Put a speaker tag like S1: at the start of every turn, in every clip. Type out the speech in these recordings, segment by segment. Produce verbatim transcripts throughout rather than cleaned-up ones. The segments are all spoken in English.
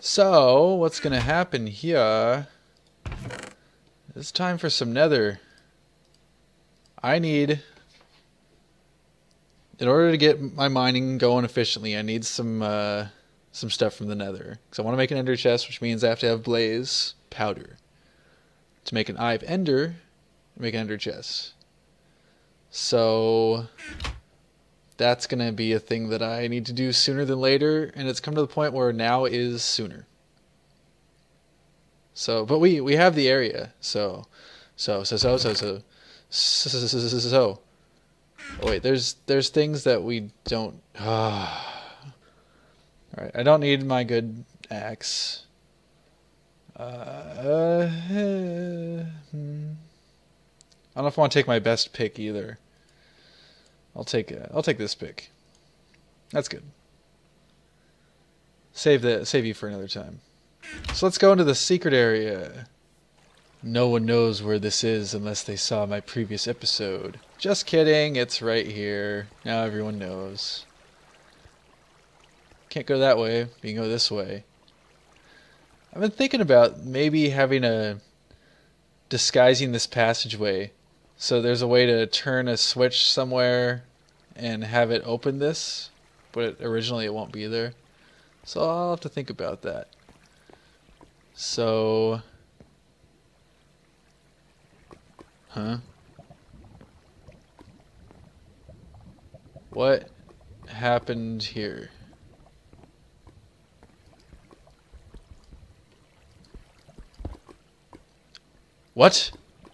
S1: So, what's gonna happen here? It's time for some nether. I need, in order to get my mining going efficiently, I need some uh, some stuff from the nether. Because I want to make an ender chest, which means I have to have blaze powder. To make an eye of ender, make an ender chest. So that's going to be a thing that I need to do sooner than later, and it's come to the point where now is sooner. So, but we, we have the area, so, so, so, so, so, so, so, so, so, so, so. Oh, wait, there's, there's things that we don't, ah. Alright, I don't need my good axe. Uh, uh, hmm. I don't know if I want to take my best pick either. I'll take uh, I'll take this pick. That's good. Save the save you for another time. So let's go into the secret area. No one knows where this is unless they saw my previous episode. Just kidding, it's right here. Now everyone knows. Can't go that way, but you can go this way. I've been thinking about maybe having a disguising this passageway. So there's a way to turn a switch somewhere and have it open this, but originally it won't be there. So I'll have to think about that. So, huh? What happened here? What?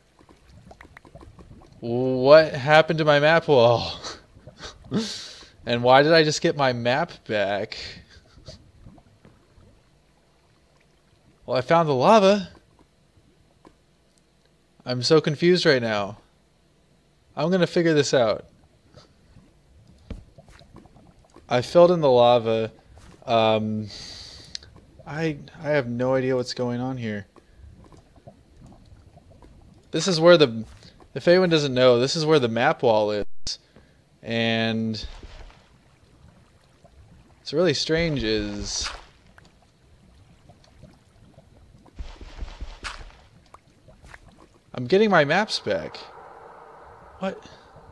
S1: What happened to my map wall? And why did I just get my map back? Well, I found the lava. I'm so confused right now. I'm gonna figure this out. I filled in the lava. Um, I I have no idea what's going on here. This is where the, if anyone doesn't know, this is where the map wall is. And what's really strange is I'm getting my maps back. What?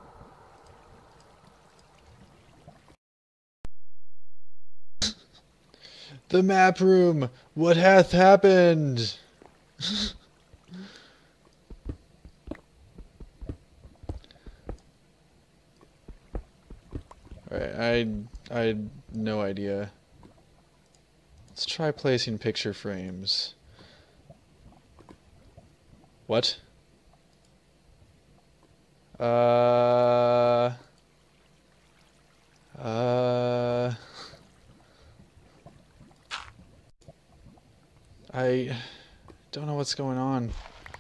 S1: The map room! What hath happened? Alright, I, I had no idea. Let's try placing picture frames. What? Uh... Uh... I don't know what's going on.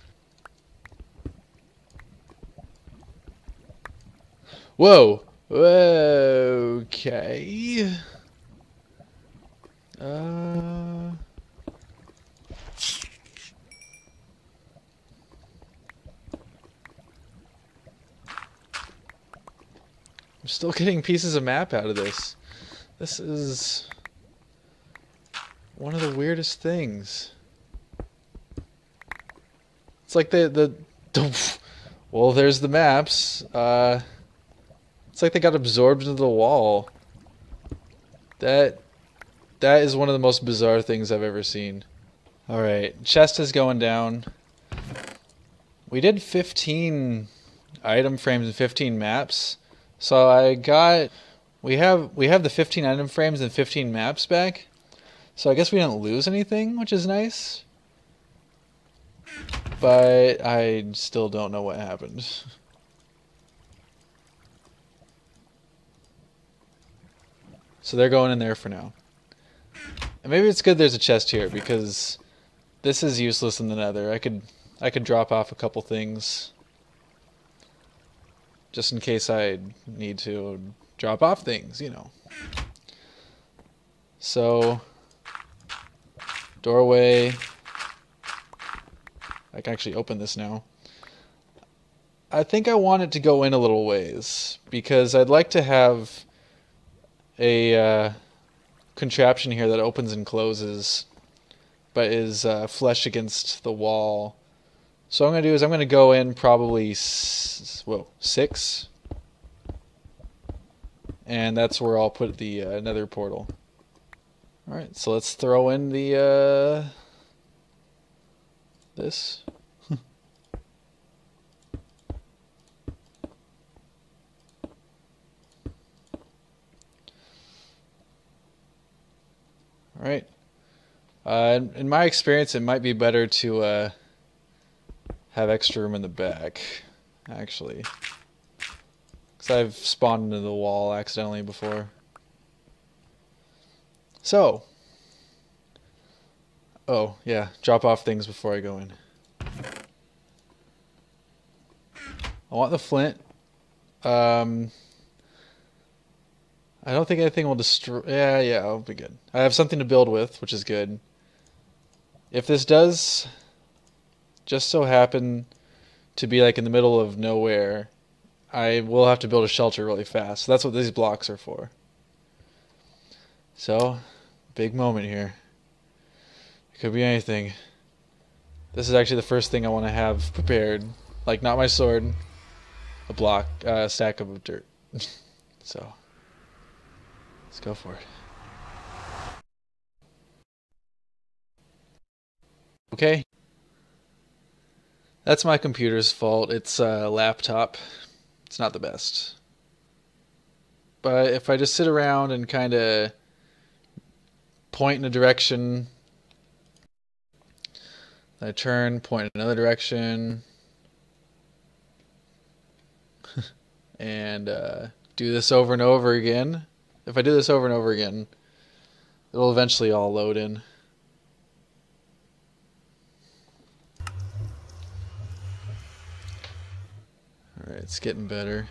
S1: Whoa! Okay. Uh. I'm still getting pieces of map out of this. This is one of the weirdest things. It's like the the well, there's the maps. Uh It's like they got absorbed into the wall. That that is one of the most bizarre things I've ever seen. Alright, chest is going down. We did fifteen item frames and fifteen maps. So I got we have we have the fifteen item frames and fifteen maps back. So I guess we didn't lose anything, which is nice. But I still don't know what happened. So they're going in there for now. And maybe it's good there's a chest here, because this is useless in the nether. I could I could drop off a couple things just in case I need to drop off things, you know. So, doorway. I can actually open this now. I think I want it to go in a little ways, because I'd like to have a uh, contraption here that opens and closes but is uh, flush against the wall. So what I'm going to do is I'm going to go in probably s whoa, six. And that's where I'll put the uh, nether portal. Alright, so let's throw in the, uh, this. Alright. Uh, in, in my experience, it might be better to uh, have extra room in the back, actually. Because I've spawned into the wall accidentally before. So. Oh, yeah. Drop off things before I go in. I want the flint. Um, I don't think anything will destroy... Yeah, yeah, I'll be good. I have something to build with, which is good. If this does just so happen to be like in the middle of nowhere, I will have to build a shelter really fast. So that's what these blocks are for. So, big moment here. It could be anything. This is actually the first thing I want to have prepared. Like, not my sword. A block, a uh, stack of dirt. So, let's go for it. Okay. That's my computer's fault. It's a laptop. It's not the best. But if I just sit around and kind of point in a direction, then I turn, point in another direction, and uh, do this over and over again. If I do this over and over again, it'll eventually all load in. Alright, it's getting better.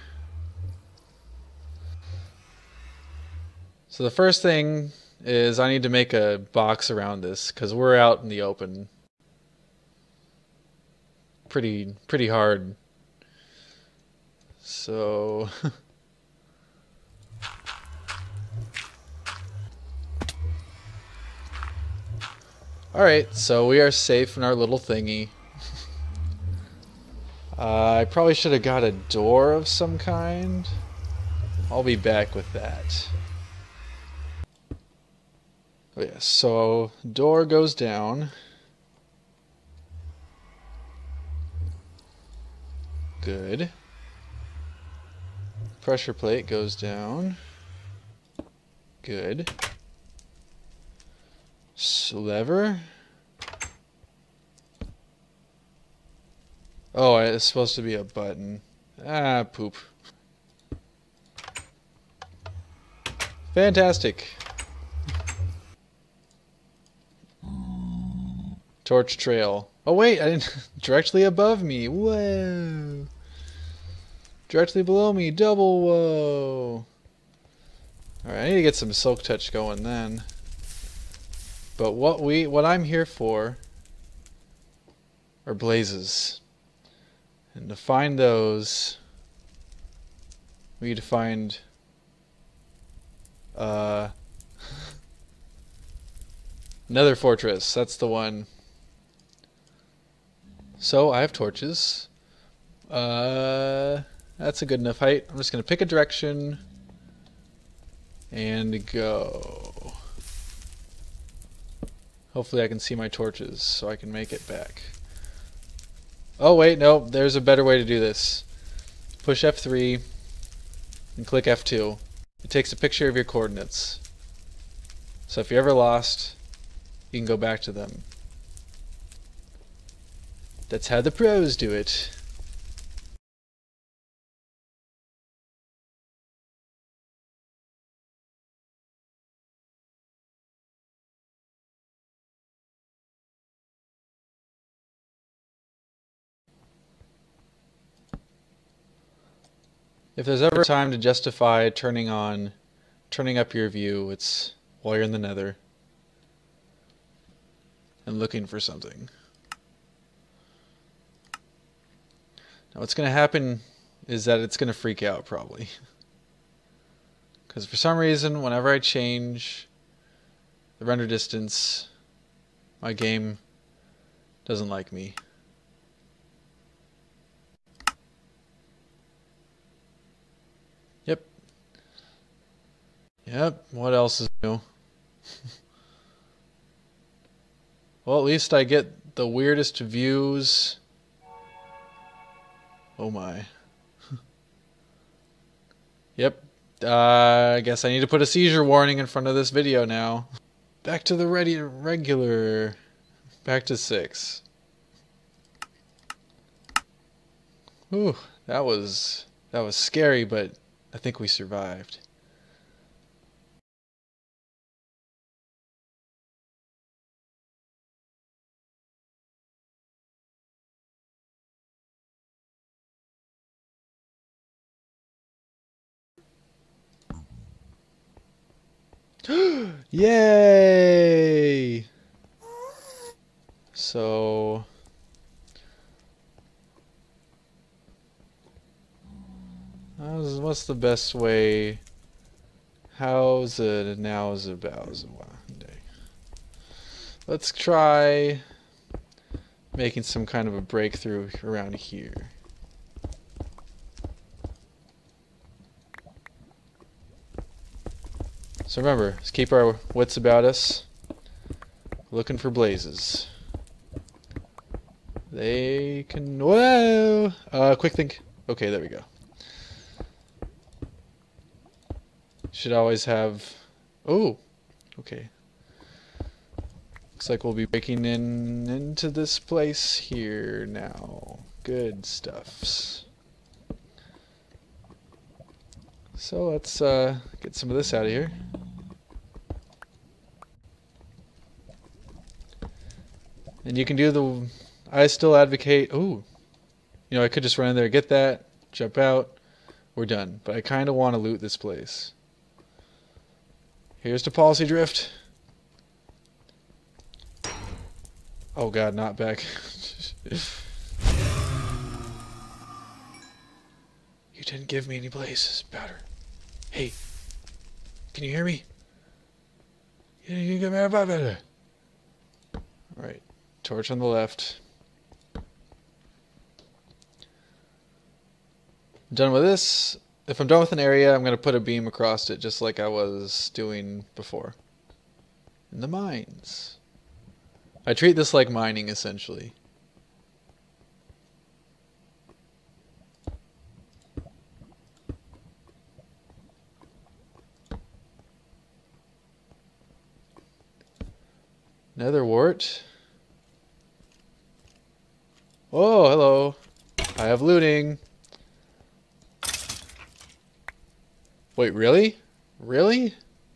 S1: So the first thing is I need to make a box around this, because we're out in the open. Pretty, pretty hard. So... Alright, so we are safe in our little thingy. uh, I probably should have got a door of some kind. I'll be back with that. Oh yeah, so door goes down. Good. Pressure plate goes down. Good. So lever. Oh, it's supposed to be a button. Ah, poop. Fantastic. Torch trail. Oh wait, I didn't. Directly above me. Whoa. Directly below me. Double whoa. Alright, I need to get some silk touch going then. But what we what I'm here for are blazes. And to find those, we need to find uh Nether fortress. That's the one. So I have torches. Uh, that's a good enough height. I'm just gonna pick a direction and go. Hopefully I can see my torches so I can make it back. Oh wait, no, there's a better way to do this. Push F three and click F two. It takes a picture of your coordinates. So if you're ever lost, you can go back to them. That's how the pros do it. If there's ever time to justify turning on, turning up your view, it's while you're in the nether and looking for something. Now what's going to happen is that it's going to freak out probably. Because for some reason, whenever I change the render distance, My game doesn't like me. Yep. Yep. What else is new? Well, at least I get the weirdest views. Oh my. Yep. Uh, I guess I need to put a seizure warning in front of this video now. Back to the ready regular. Back to six. Ooh, that was that was scary, but I think we survived. Yay! So how's, what's the best way? How's it now's about one day? Let's try making some kind of a breakthrough around here. So remember, let's keep our wits about us. Looking for blazes. They can... Whoa! Uh, quick think. Okay, there we go. Should always have... Oh! Okay. Looks like we'll be breaking in into this place here now. Good stuffs. So let's uh, get some of this out of here. And you can do the... I still advocate... Ooh. You know, I could just run in there, get that, jump out. We're done. But I kind of want to loot this place. Here's to policy drift. Oh god, not back. You didn't give me any blazes, Powder. Hey, can you hear me? You didn't give me a powder. Alright, torch on the left. Done with this. If I'm done with an area, I'm going to put a beam across it just like I was doing before. In the mines. I treat this like mining, essentially. Nether wart. Oh, hello. I have looting. Wait, really? Really?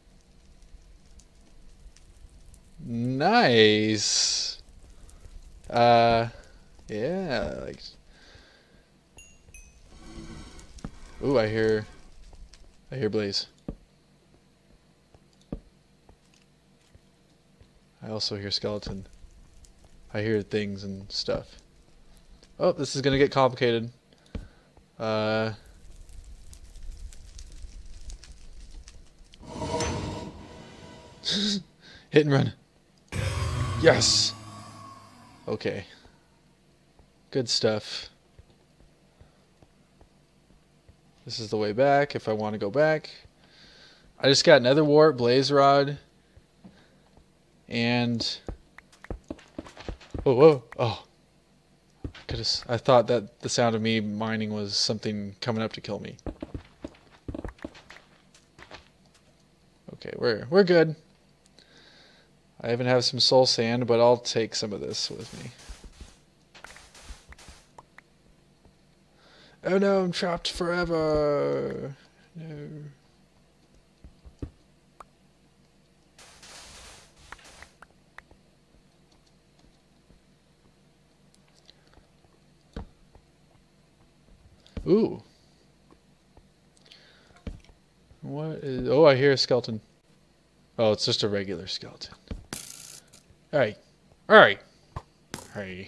S1: Nice. Uh, yeah, like... Ooh, I hear... I hear Blaze. I also hear skeleton. I hear things and stuff. Oh, this is gonna get complicated. Uh... Hit and run. Yes! Okay. Good stuff. This is the way back if I want to go back. I just got nether wart, blaze rod, and... Oh, whoa. Oh. Could have, I thought that the sound of me mining was something coming up to kill me. Okay, we're, we're good. I even have some soul sand, but I'll take some of this with me. Oh no, I'm trapped forever. No. Ooh. What is... Oh, I hear a skeleton. Oh, it's just a regular skeleton. Hey. Hey. Hey.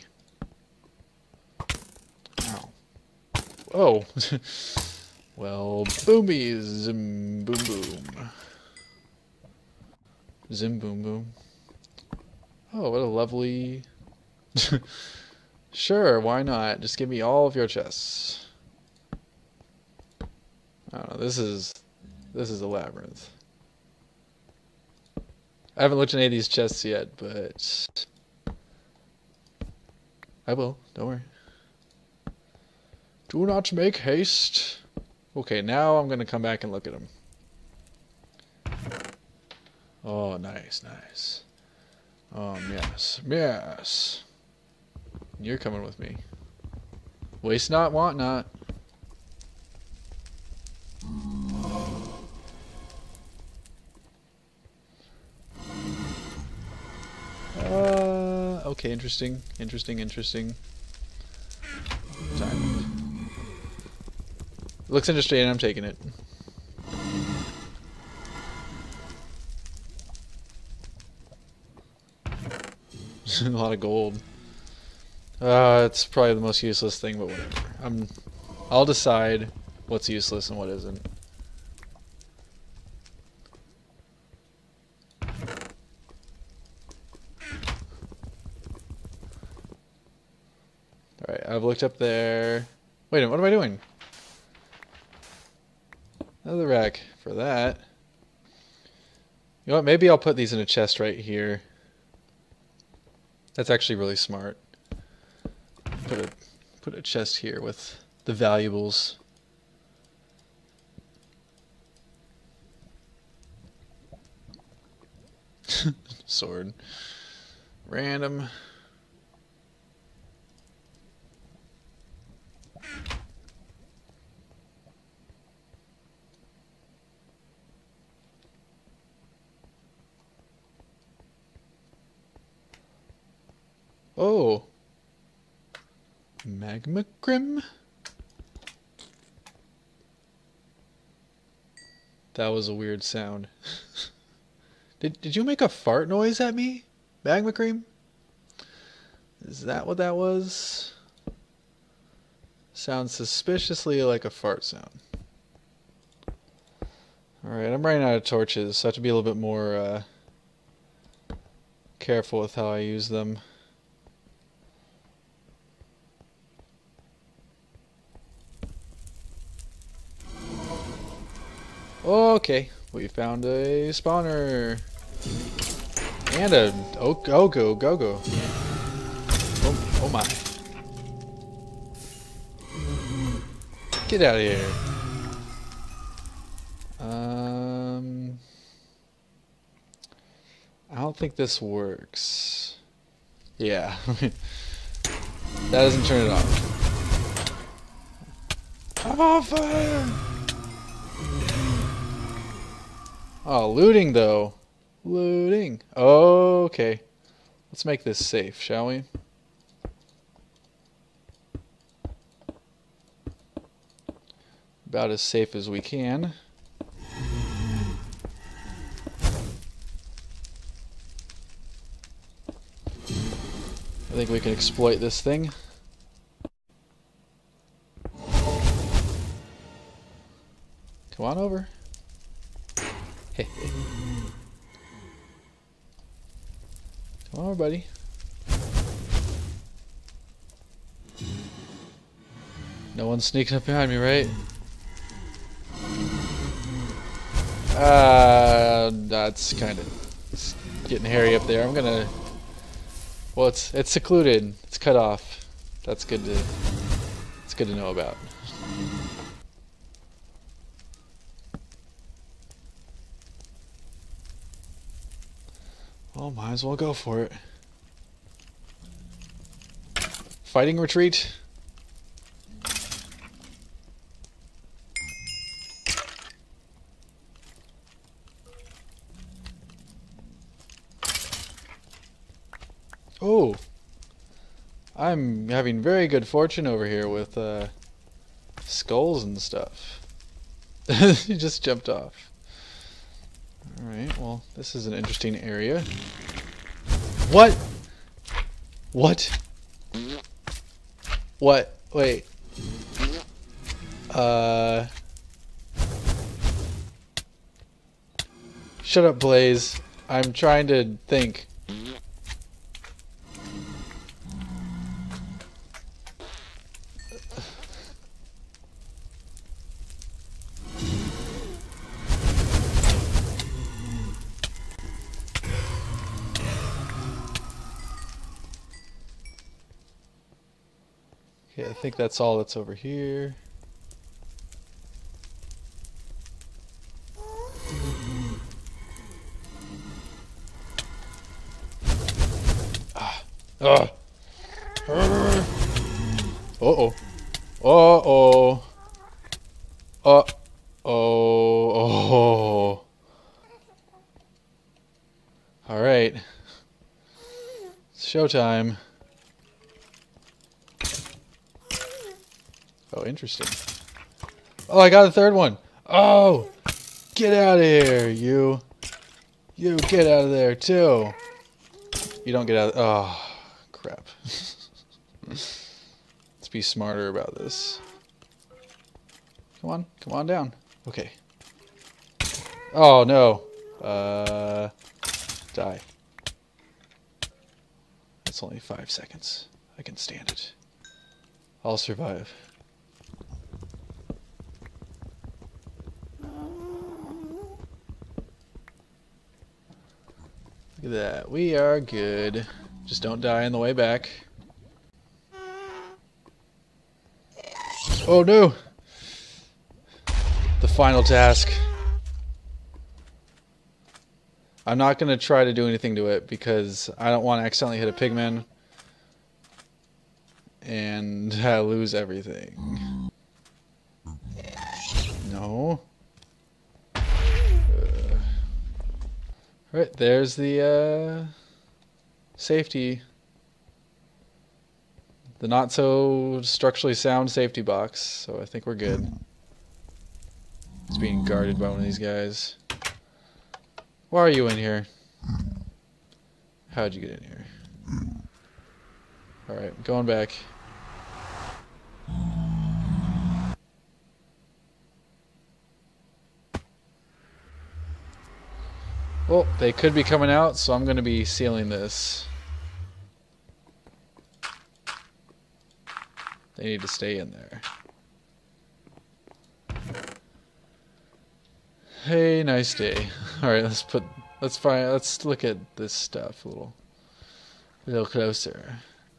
S1: Ow. Oh. Well, boomies. Zim boom boom. Zim boom boom. Oh, what a lovely... Sure, why not? Just give me all of your chests. I don't know, this is... This is a labyrinth. I haven't looked at any of these chests yet, but... I will, don't worry. Do not make haste. Okay, now I'm gonna come back and look at them. Oh, nice, nice. Um, yes, yes. You're coming with me. Waste not, want not. Uh, okay, interesting, interesting, interesting. Time. Looks interesting, and I'm taking it. A lot of gold. Uh, it's probably the most useless thing, but whatever. I'm, I'll decide what's useless and what isn't. Alright, I've looked up there. Wait a minute, what am I doing? Another rack for that. You know what, maybe I'll put these in a chest right here. That's actually really smart. Put a put a chest here with the valuables. Sword. Random. Oh. Magma Grim? That was a weird sound. did did you make a fart noise at me? Magma Cream? Is that what that was? Sounds suspiciously like a fart sound. Alright, I'm running out of torches, so I have to be a little bit more uh, careful with how I use them. Okay, we found a spawner. And a oh, go go go go. Oh, oh my. Get out of here. Um I don't think this works. Yeah. That doesn't turn it off. I'm on fire! Oh, looting though. Looting. Oh, okay. Let's make this safe, shall we? About as safe as we can. I think we can exploit this thing. Come on over. Hey, hey. Come on over, buddy. No one's sneaking up behind me, right? Uh, that's kind of getting hairy up there. I'm gonna. Well, it's it's secluded. It's cut off. That's good to. It's good to know about. Well, might as well go for it. Fighting retreat. Oh, I'm having very good fortune over here with uh, skulls and stuff. He just jumped off. Alright, well, this is an interesting area. What? What? What? Wait. Uh... Shut up, Blaze. I'm trying to think. Okay, I think that's all that's over here. Ah. Ah. Uh-oh. Uh-oh. Uh-oh. Oh. Alright. It's showtime. Oh, interesting. Oh, I got a third one. Oh! Get out of here, you. You get out of there, too. You don't get out of... Oh, crap. Let's be smarter about this. Come on. Come on down. Okay. Oh, no. Uh... Die. It's only five seconds. I can stand it. I'll survive. Look at that. We are good. Just don't die on the way back. Oh no! The final task. I'm not going to try to do anything to it because I don't want to accidentally hit a pigman and uh, lose everything. No. Uh, right, there's the uh, safety. The not so structurally sound safety box, so I think we're good. It's being guarded by one of these guys. Why are you in here? How'd you get in here? Alright, going back. Well, they could be coming out, so I'm going to be sealing this. They need to stay in there. Hey, nice day. All right, let's put, let's find, let's look at this stuff a little, a little closer.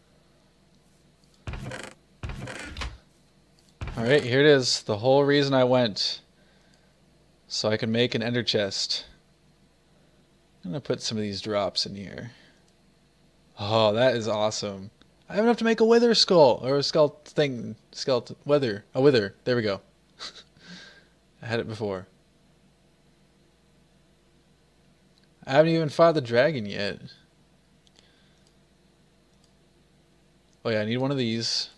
S1: All right, here it is. The whole reason I went, so I can make an ender chest. I'm gonna put some of these drops in here. Oh, that is awesome. I have enough to make a wither skull or a skull thing, skeleton, wither, a wither. There we go. I had it before. I haven't even fought the dragon yet. Oh yeah, I need one of these.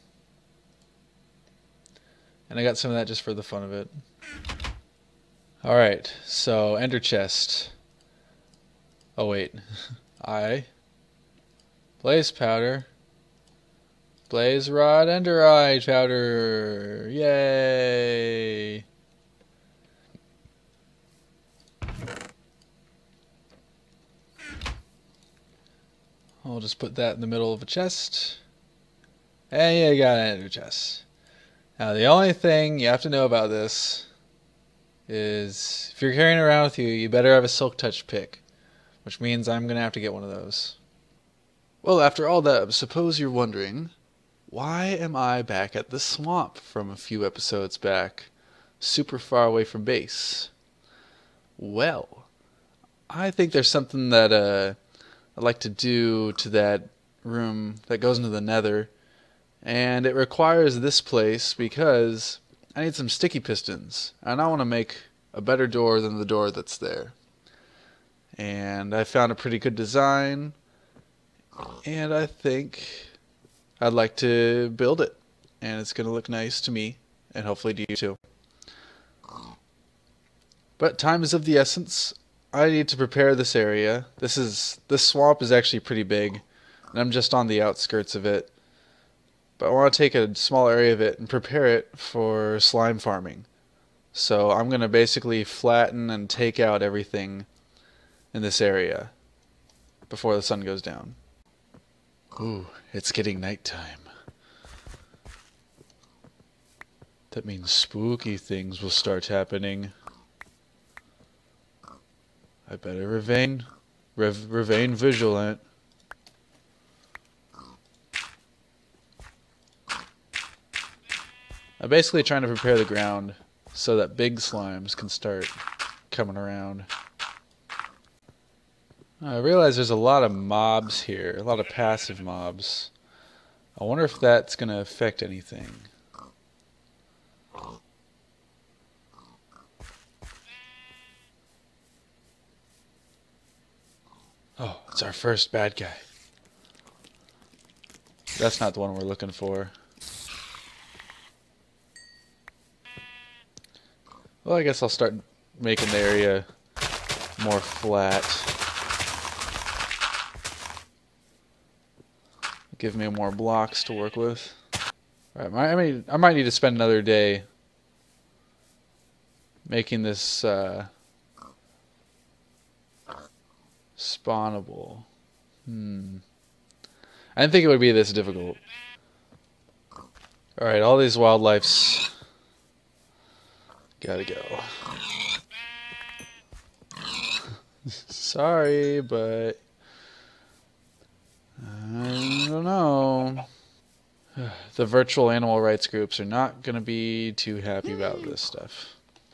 S1: And I got some of that just for the fun of it. Alright, so ender chest. Oh wait. I. Blaze powder. Blaze rod, enderite powder. Yay! I'll just put that in the middle of a chest. And you got an ender chest. Now the only thing you have to know about this is if you're carrying it around with you, you better have a silk touch pick, which means I'm going to have to get one of those. Well, after all that, suppose you're wondering, why am I back at the swamp from a few episodes back, super far away from base? Well, I think there's something that uh, I'd like to do to that room that goes into the nether, and it requires this place because I need some sticky pistons, and I want to make a better door than the door that's there. And I found a pretty good design, and I think I'd like to build it, and it's going to look nice to me, and hopefully to you too. But time is of the essence. I need to prepare this area. This is this swamp is actually pretty big, and I'm just on the outskirts of it. But I want to take a small area of it and prepare it for slime farming. So I'm going to basically flatten and take out everything in this area before the sun goes down. Ooh, it's getting nighttime. That means spooky things will start happening. I better remain, rev, remain vigilant. I'm basically trying to prepare the ground so that big slimes can start coming around. I realize there's a lot of mobs here, a lot of passive mobs. I wonder if that's going to affect anything. Oh, it's our first bad guy. That's not the one we're looking for. Well, I guess I'll start making the area more flat. Give me more blocks to work with. All right, I mean, I might need to spend another day making this uh, spawnable. Hmm. I didn't think it would be this difficult. All right, all these wildlife's gotta go. Sorry, but I don't know. The virtual animal rights groups are not going to be too happy about this stuff.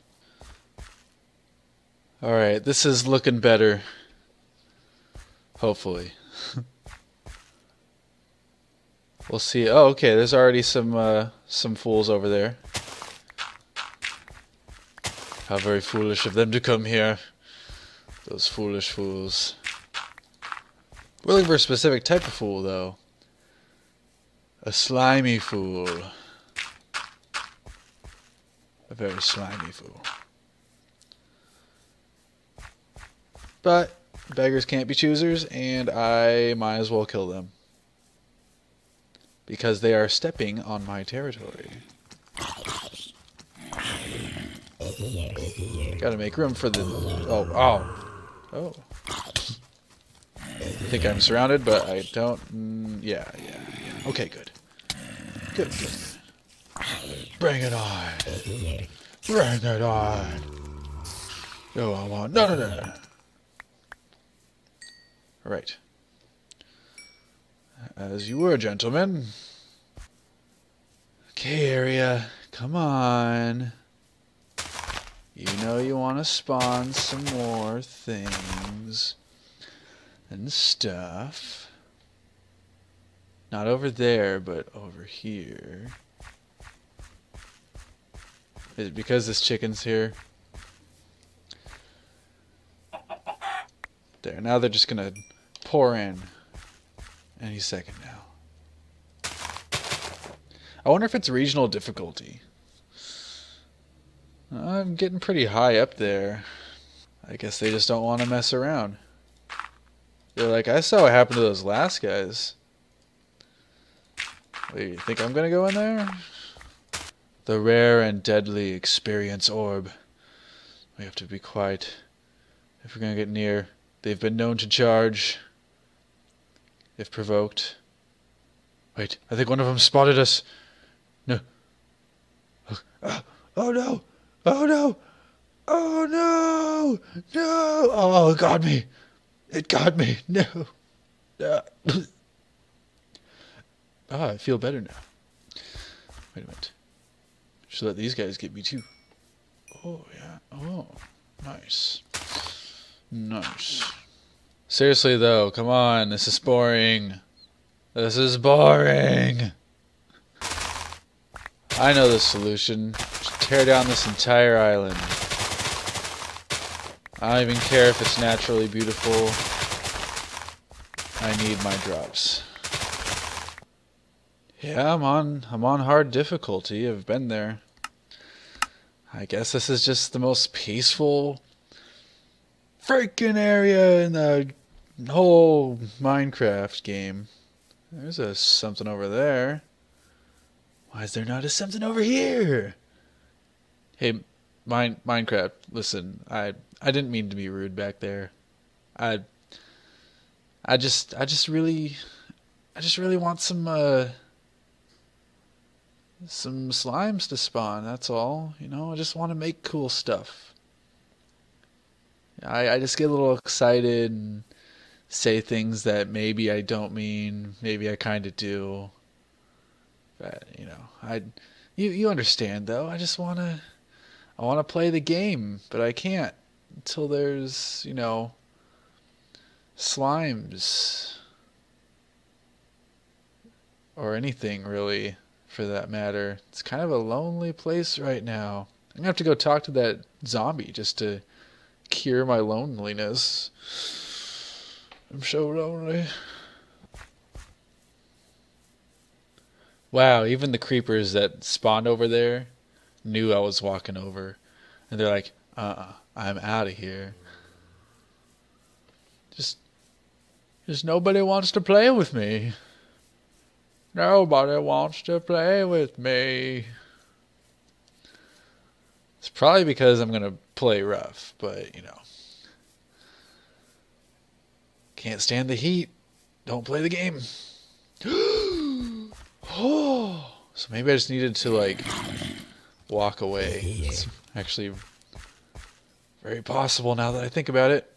S1: Alright, this is looking better. Hopefully. We'll see. Oh, okay, there's already some, uh, some fools over there. How very foolish of them to come here. Those foolish fools. We're looking for a specific type of fool, though. A slimy fool. A very slimy fool. But beggars can't be choosers, and I might as well kill them. Because they are stepping on my territory. Gotta make room for the... Oh, oh. Oh. I think I'm surrounded, but I don't... Mm, yeah, yeah, yeah. Okay, good. Good, good. Bring it on. Bring it on. No, I want... No, no, no, no. Right. As you were, gentlemen. Okay, area. Come on. You know you want to spawn some more things and stuff. Not over there, but over here. Is it because this chicken's here? There, now they're just gonna pour in any second now. I wonder if it's regional difficulty. I'm getting pretty high up there. I guess they just don't want to mess around. They're like, I saw what happened to those last guys. Wait, you think I'm gonna go in there? The rare and deadly experience orb. We have to be quiet if we're gonna get near. They've been known to charge if provoked. Wait, I think one of them spotted us. No. Oh, oh no! Oh no! Oh no! No! Oh, it got me! It got me! No! Ah, ah, I feel better now. Wait a minute. Should let these guys get me too. Oh yeah. Oh, nice. Nice. Seriously though, come on. This is boring. This is boring. I know the solution. Just tear down this entire island. I don't even care if it's naturally beautiful. I need my drops. Yeah, I'm on I'm on hard difficulty. I've been there. I guess this is just the most peaceful freaking area in the whole Minecraft game. There's a something over there. Why is there not a something over here? Hey, Mine Minecraft, listen, I I didn't mean to be rude back there. I I just I just really I just really want some uh some slimes to spawn, that's all. You know, I just want to make cool stuff. I I just get a little excited and say things that maybe I don't mean, maybe I kind of do. But, you know, I You you understand though. I just wanna I wanna play the game, but I can't until there's, you know, slimes or anything really for that matter. It's kind of a lonely place right now. I'm gonna have to go talk to that zombie just to cure my loneliness. I'm so lonely. Wow, even the creepers that spawned over there knew I was walking over. And they're like, uh-uh, I'm out of here. Just, just nobody wants to play with me. Nobody wants to play with me. It's probably because I'm going to play rough, but, you know. Can't stand the heat. Don't play the game. Oh, so maybe I just needed to, like, walk away. It's actually very possible now that I think about it.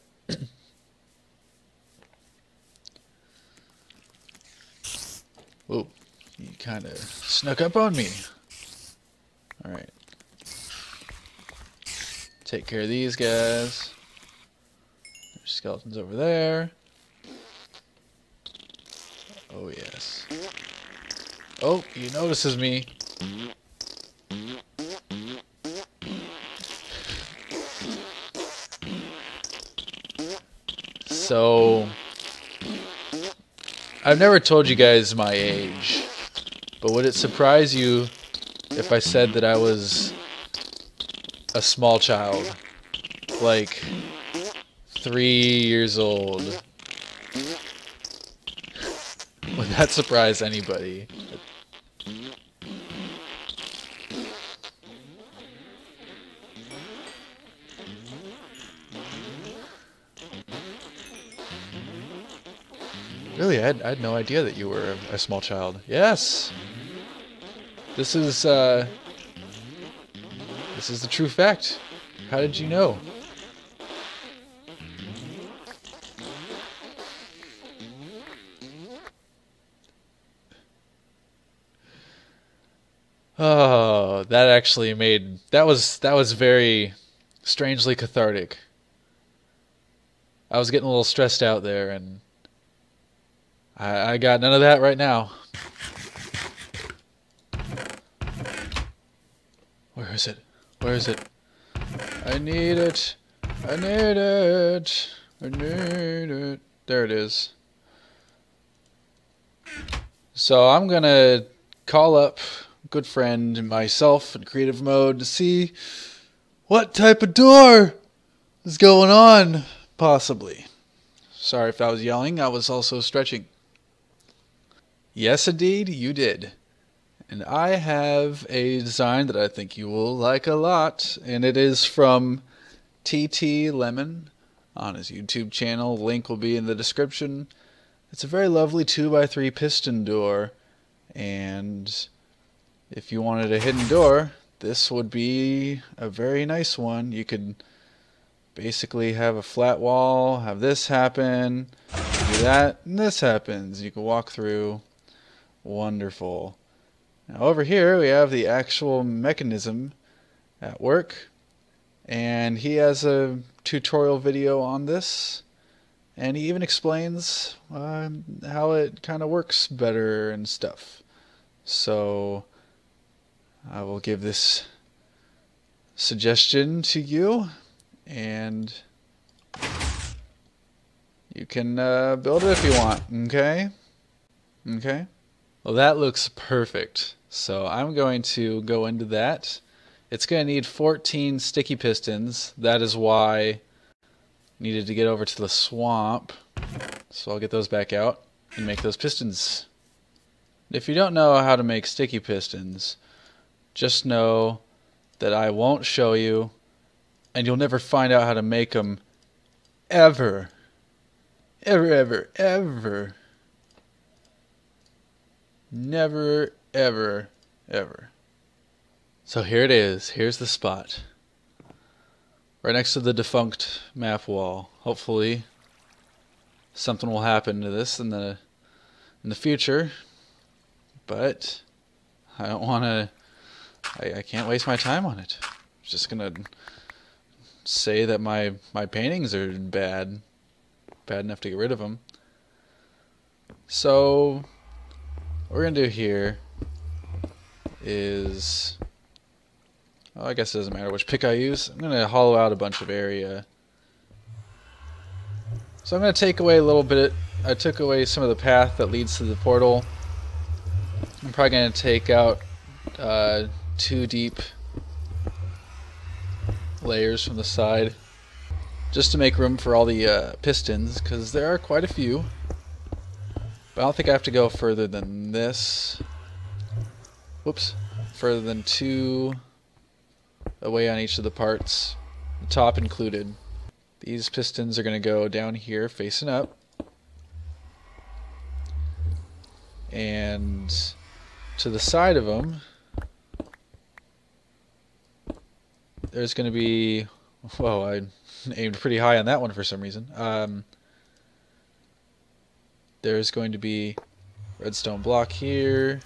S1: Whoa, you kind of snuck up on me. Alright. Take care of these guys. There's skeletons over there. Oh, yes. Oh, he notices me. So, I've never told you guys my age, but would it surprise you if I said that I was a small child? Like, three years old. Would that surprise anybody? Really, I had, I had no idea that you were a, a small child. Yes! This is, uh... This is the true fact. How did you know? Oh, that actually made... That was, that was very strangely cathartic. I was getting a little stressed out there, and... I, I got none of that right now. Where is it? Where is it? I need it. I need it. I need it. There it is. So I'm gonna call up a good friend and myself in creative mode to see what type of door is going on, possibly. Sorry if I was yelling. I was also stretching. Yes, indeed, you did. And I have a design that I think you will like a lot, and it is from T T Lemon on his YouTube channel. Link will be in the description. It's a very lovely two by three piston door, and if you wanted a hidden door, this would be a very nice one. You could basically have a flat wall, have this happen, do that, and this happens. You can walk through. Wonderful. Now over here we have the actual mechanism at work, and he has a tutorial video on this, and he even explains uh, how it kind of works better and stuff. So I will give this suggestion to you, and you can uh, build it if you want. Okay? Okay? Well, that looks perfect. So I'm going to go into that. It's going to need fourteen sticky pistons. That is why I needed to get over to the swamp. So I'll get those back out and make those pistons. If you don't know how to make sticky pistons, just know that I won't show you, and you'll never find out how to make them ever. Ever, ever, ever. Never, ever, ever. So here it is. Here's the spot. Right next to the defunct map wall. Hopefully something will happen to this in the in the future. But I don't want to I, I can't waste my time on it. I'm just gonna say that my my paintings are bad, bad enough to get rid of them. So what we're gonna do here is, oh, I guess it doesn't matter which pick I use. I'm gonna hollow out a bunch of area. So I'm gonna take away a little bit. I took away some of the path that leads to the portal. I'm probably gonna take out uh, two deep layers from the side, just to make room for all the uh, pistons, because there are quite a few. But I don't think I have to go further than this. Whoops, further than two away on each of the parts, the top included. These pistons are going to go down here facing up, and to the side of them there's going to be, whoa, I aimed pretty high on that one for some reason. Um, there's going to be redstone block here,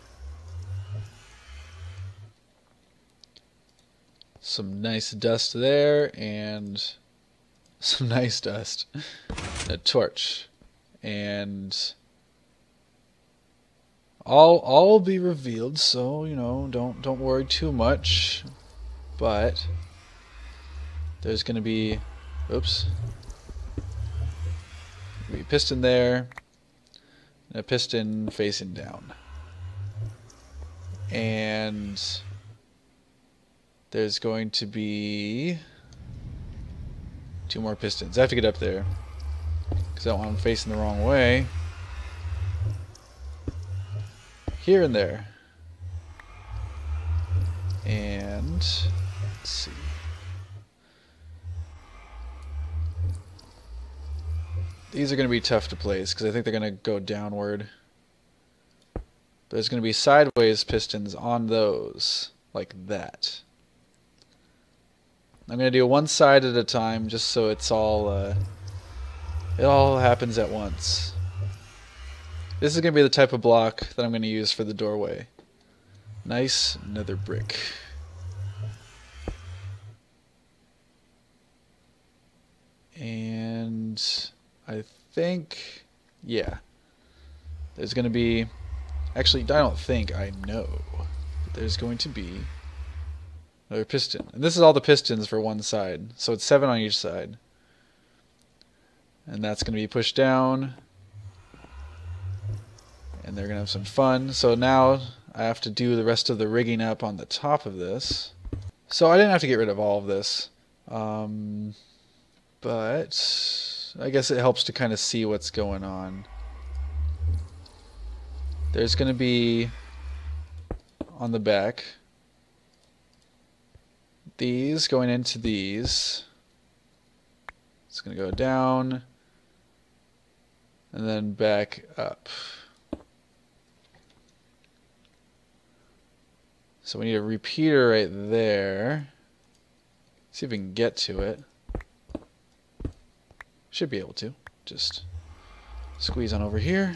S1: some nice dust there, and some nice dust, a torch, and all all will be revealed, so you know, don't don't worry too much. But there's going to be, oops, be a piston there, and a piston facing down, and there's going to be two more pistons. I have to get up there because I don't want them facing the wrong way. Here and there. And let's see. These are going to be tough to place because I think they're going to go downward. But there's going to be sideways pistons on those, like that. I'm going to do one side at a time just so it's all, uh, it all happens at once. This is going to be the type of block that I'm going to use for the doorway. Nice nether brick. And I think, yeah, there's going to be, actually I don't think, I know that there's going to be another piston. And this is all the pistons for one side, so it's seven on each side. And that's going to be pushed down, and they're going to have some fun. So now I have to do the rest of the rigging up on the top of this. So I didn't have to get rid of all of this, um, but I guess it helps to kind of see what's going on. There's going to be on the back these going into these. It's going to go down and then back up. So we need a repeater right there. See if we can get to it. Should be able to. Just squeeze on over here.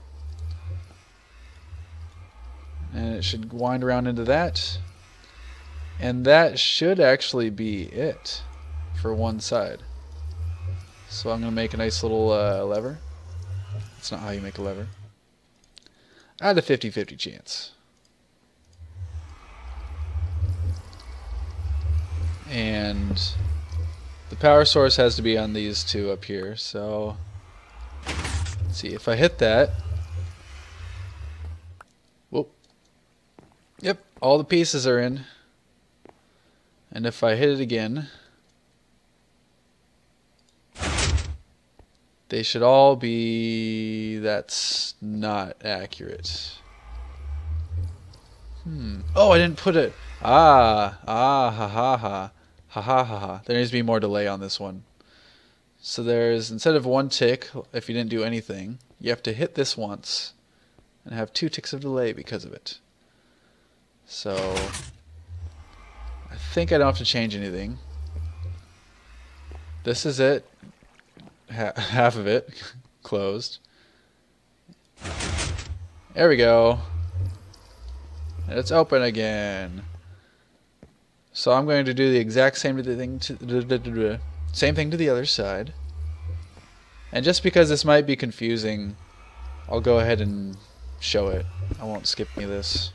S1: And it should wind around into that. And that should actually be it for one side. So I'm going to make a nice little uh, lever. That's not how you make a lever. I had a fifty fifty chance. And the power source has to be on these two up here. So let's see if I hit that. Whoop. Yep, all the pieces are in. And if I hit it again, they should all be... That's not accurate. Hmm. Oh, I didn't put it. Ah, ah, ha ha ha. Ha ha ha ha. There needs to be more delay on this one. So there's, instead of one tick, if you didn't do anything, you have to hit this once and have two ticks of delay because of it. So I think I don't have to change anything. This is it. Ha half of it closed. There we go. And it's open again. So I'm going to do the exact same thing to same thing to the other side. And just because this might be confusing, I'll go ahead and show it. I won't skip any of this.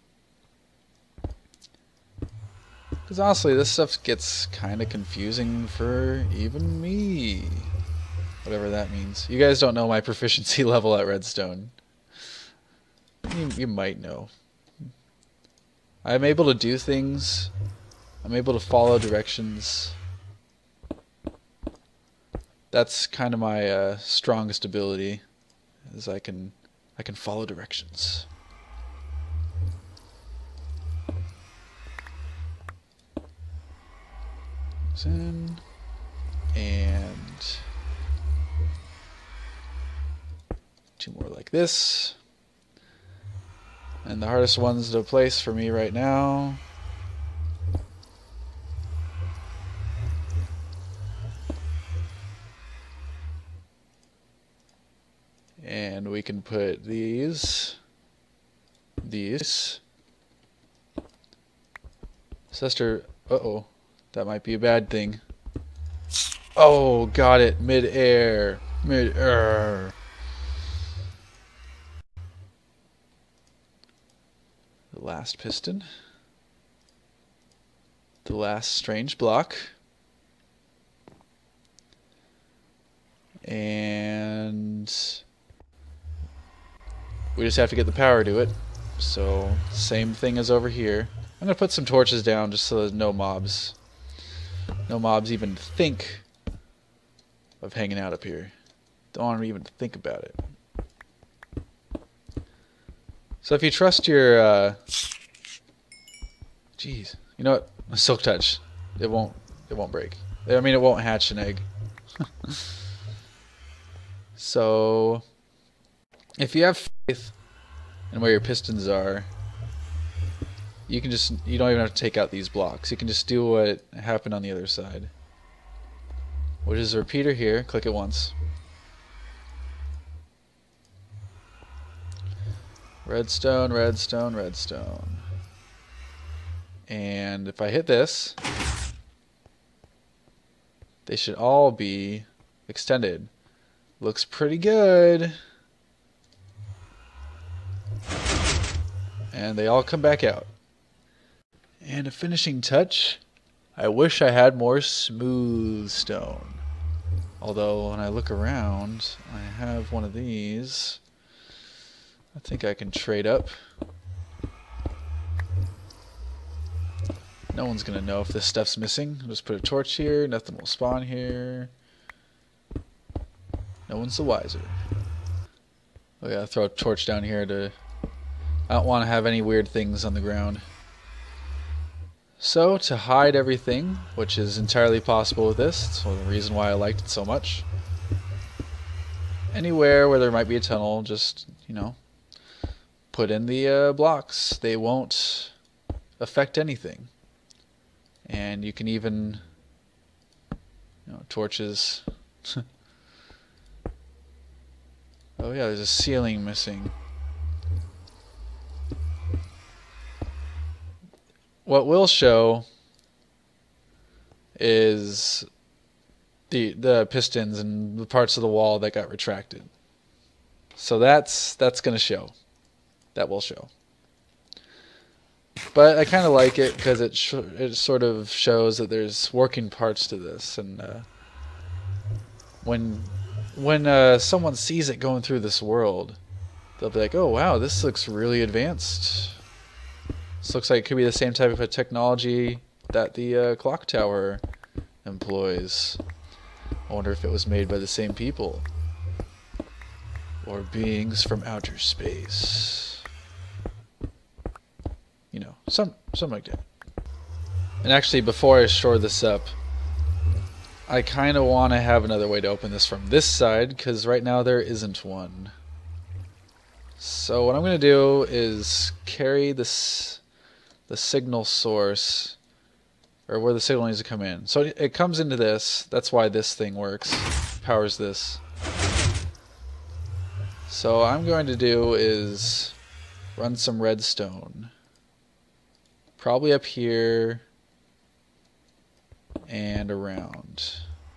S1: Because honestly, this stuff gets kind of confusing for even me. Whatever that means. You guys don't know my proficiency level at redstone. You, you might know. I'm able to do things. I'm able to follow directions. That's kind of my uh, strongest ability, is I can I can follow directions. In and two more like this. And the hardest ones to place for me right now. And we can put these, these. Sister, uh-oh, that might be a bad thing. Oh, got it, mid-air, mid-air. The last piston. The last strange block. And we just have to get the power to it. So, same thing as over here. I'm going to put some torches down just so there's no mobs. No mobs even think of hanging out up here. Don't want to even think about it. So if you trust your, uh, jeez, you know what? A silk touch, it won't, it won't break. I mean, it won't hatch an egg. So, if you have faith in where your pistons are, you can just, you don't even have to take out these blocks. You can just do what happened on the other side, which is a repeater here. Click it once. Redstone, redstone, redstone. And if I hit this, they should all be extended. Looks pretty good. And they all come back out. And a finishing touch. I wish I had more smooth stone. Although when I look around, I have one of these. I think I can trade up. No one's gonna know if this stuff's missing. I'll just put a torch here, nothing will spawn here. No one's the wiser. Oh yeah, throw a torch down here to... I don't want to have any weird things on the ground. So, to hide everything, which is entirely possible with this, it's one of the reason why I liked it so much. Anywhere where there might be a tunnel, just, you know, put in the uh, blocks. They won't affect anything. And you can even, you know, torches. Oh yeah, there's a ceiling missing. What will show is the the pistons and the parts of the wall that got retracted. So that's that's gonna show. That will show. But I kind of like it because it sh it sort of shows that there's working parts to this, and uh, when when uh, someone sees it going through this world, they'll be like, "Oh wow, this looks really advanced. This looks like it could be the same type of technology that the uh, clock tower employs. I wonder if it was made by the same people or beings from outer space." You know, some something like that. And actually, before I shore this up, I kind of want to have another way to open this from this side, because right now there isn't one. So what I'm going to do is carry this the signal source, or where the signal needs to come in. So it, it comes into this. That's why this thing works. Powers this. So what I'm going to do is run some redstone. Probably up here, and around.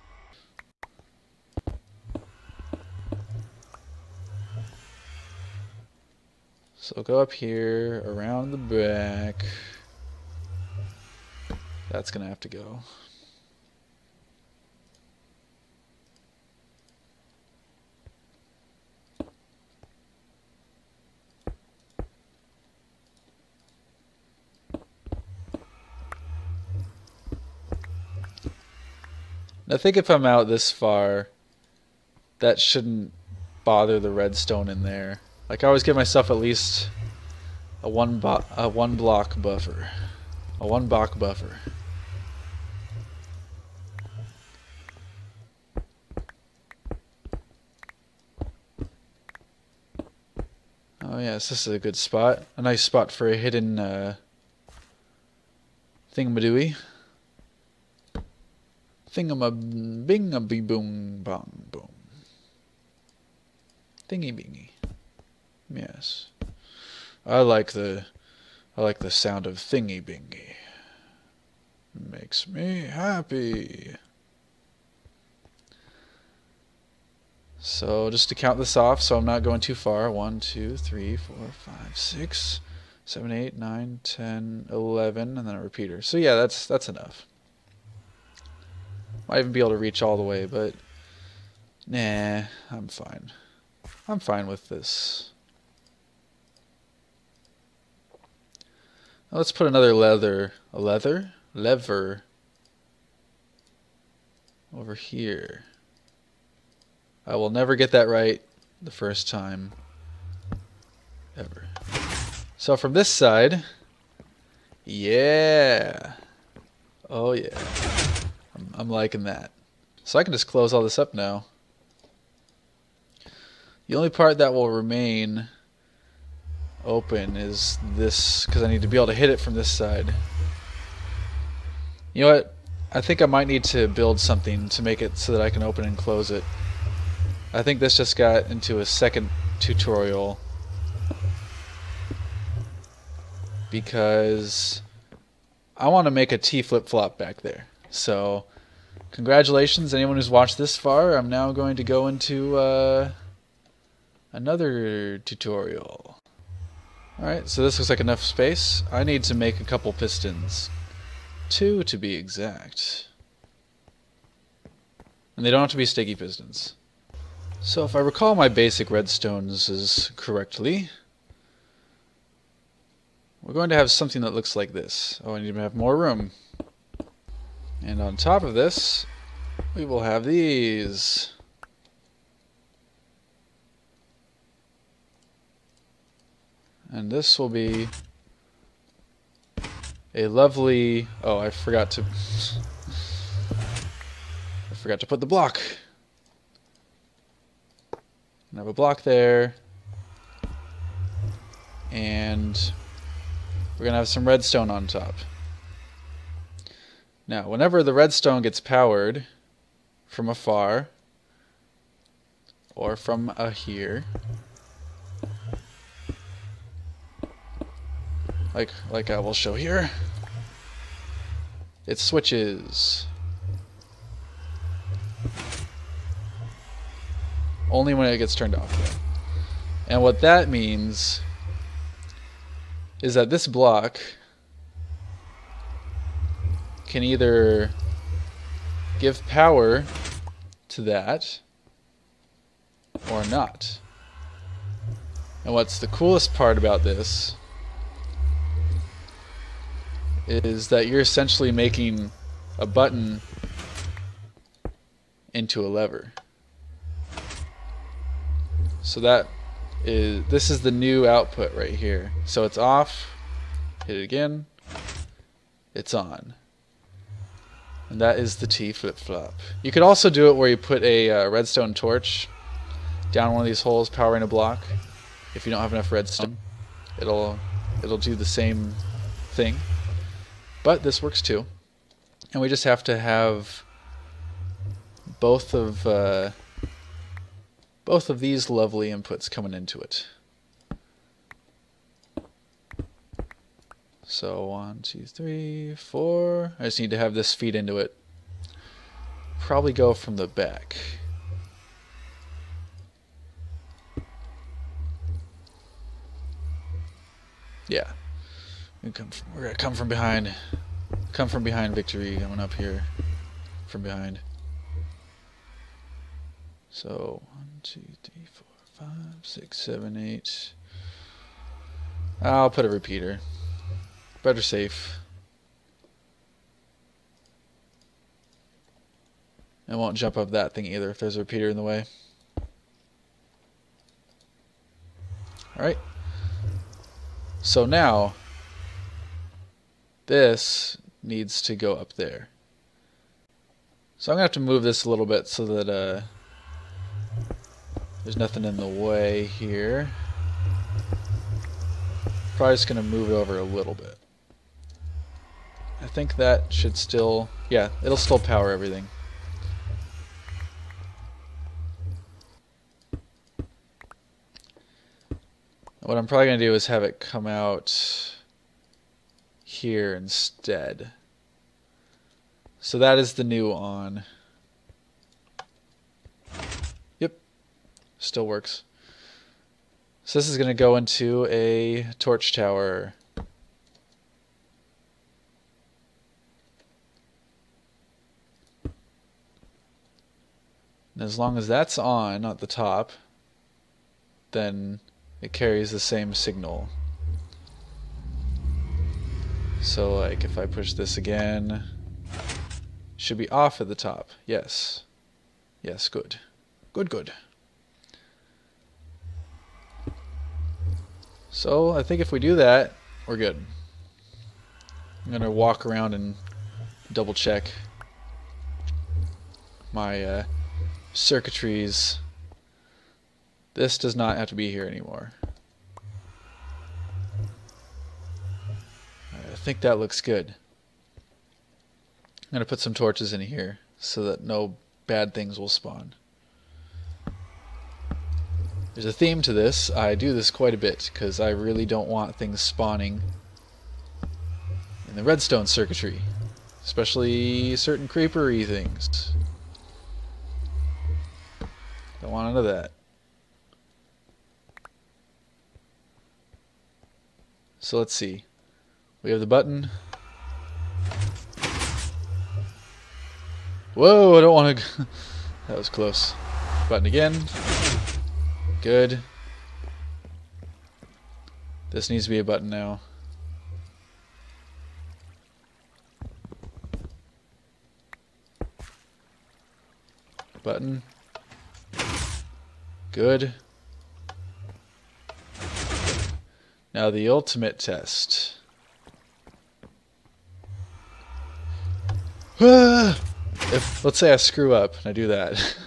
S1: So go up here, around the back. That's gonna have to go. I think if I'm out this far, that shouldn't bother the redstone in there. Like, I always give myself at least a one bo a one block buffer, a one block buffer. Oh yes, this is a good spot. A nice spot for a hidden uh, thingamadooey. Thingamabingaby-boom bong boom. Thingy bingy. Yes. I like the I like the sound of thingy bingy. Makes me happy. So just to count this off so I'm not going too far. One, two, three, four, five, six, seven, eight, nine, ten, eleven, and then a repeater. So yeah, that's that's enough. Might even be able to reach all the way, but nah, I'm fine. I'm fine with this. Now let's put another leather, a leather? Lever over here. I will never get that right the first time ever. So from this side, yeah. Oh yeah. I'm, I'm liking that. So I can just close all this up now. The only part that will remain open is this, because I need to be able to hit it from this side. You know what? I think I might need to build something to make it so that I can open and close it. I think this just got into a second tutorial because I want to make a T flip-flop back there. So congratulations anyone who's watched this far. I'm now going to go into uh, another tutorial. Alright, so this looks like enough space. I need to make a couple pistons. Two to be exact. And they don't have to be sticky pistons. So if I recall my basic redstones as correctly, we're going to have something that looks like this. Oh, I need to have more room. And on top of this, we will have these. And this will be a lovely... Oh, I forgot to... I forgot to put the block. I have a block there. And we're going to have some redstone on top. Now, whenever the redstone gets powered from afar, or from a here, like like I will show here, it switches. Only when it gets turned off, though. And what that means is that this block can either give power to that or not. And what's the coolest part about this is that you're essentially making a button into a lever. So that is, this is the new output right here. So it's off, hit it again, it's on. And that is the T flip-flop. You could also do it where you put a uh, redstone torch down one of these holes powering a block. If you don't have enough redstone, it'll it'll do the same thing. But this works too. And we just have to have both of uh, both of these lovely inputs coming into it. So one, two, three, four. I just need to have this feed into it probably go from the back. Yeah. We come from, we're gonna come from behind. Come from behind, victory. Coming up here from behind. So one, two, three, four, five, six, seven, eight. I'll put a repeater. Better safe. I won't jump up that thing either if there's a repeater in the way. Alright. So now, this needs to go up there. So I'm going to have to move this a little bit so that uh, there's nothing in the way here. Probably just going to move it over a little bit. I think that should still, yeah, it'll still power everything. What I'm probably going to do is have it come out here instead. So that is the new on. Yep, still works. So this is going to go into a torch tower. And as long as that's on at the top, then it carries the same signal. So like if I push this again, it should be off at the top. Yes. Yes, good. Good, good. So I think if we do that, we're good. I'm gonna walk around and double check my uh, circuitries. This does not have to be here anymore. I think that looks good. I'm going to put some torches in here so that no bad things will spawn. There's a theme to this. I do this quite a bit because I really don't want things spawning in the redstone circuitry, especially certain creeper-y things. Don't want none of that. So let's see. We have the button. Whoa, I don't want to... That was close. Button again. Good. This needs to be a button now. Button. Good. Now the ultimate test. Ah! If, let's say I screw up and I do that.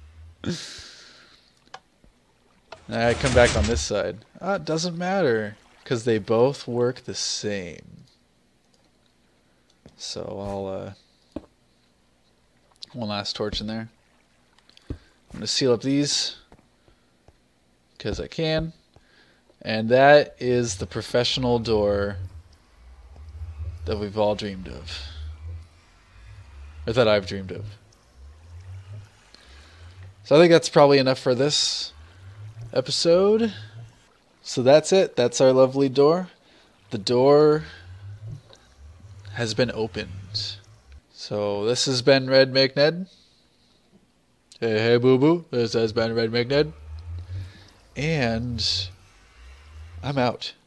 S1: And I come back on this side. Ah, it doesn't matter because they both work the same. So I'll uh, one last torch in there. I'm going to seal up these because I can. And that is the professional door that we've all dreamed of. Or that I've dreamed of. So I think that's probably enough for this episode. So that's it. That's our lovely door. The door has been opened. So this has been RedMcNed. Hey, hey, boo boo. This has been RedMcNed. And I'm out.